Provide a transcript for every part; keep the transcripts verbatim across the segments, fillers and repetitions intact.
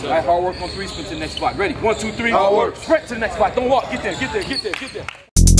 All right, hard work on three, sprint to the next spot. Ready? One, two, three. Hard work. Sprint to the next spot. Don't walk. Get there, get there, get there, get there.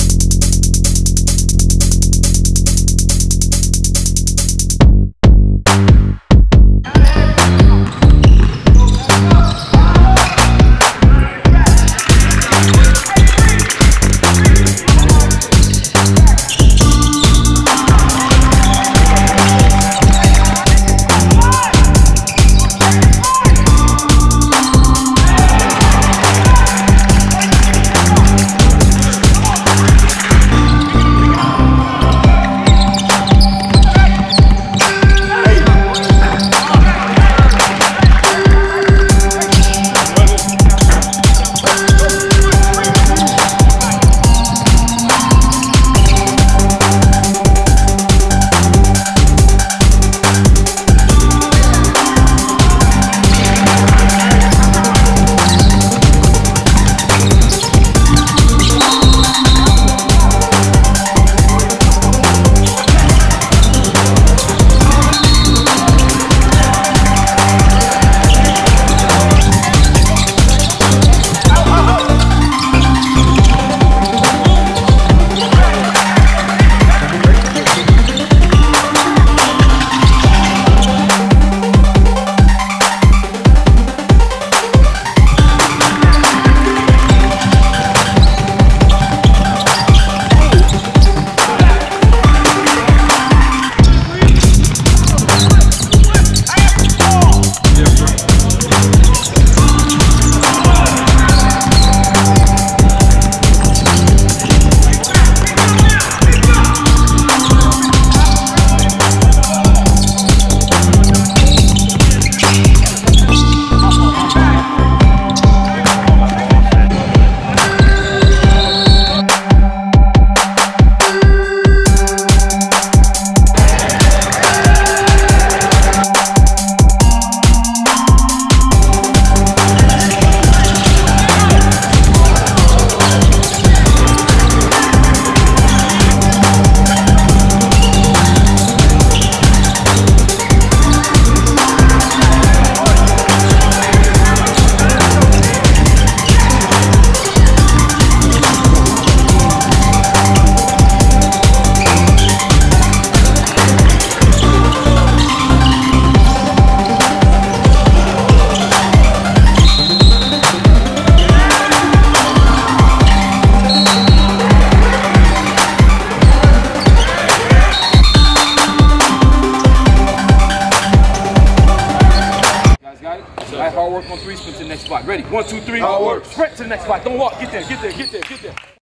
All right, hard work on three, sprint to the next spot. Ready? One, two, three. Hard work. Sprint to the next spot. Don't walk. Get there, get there, get there, get there.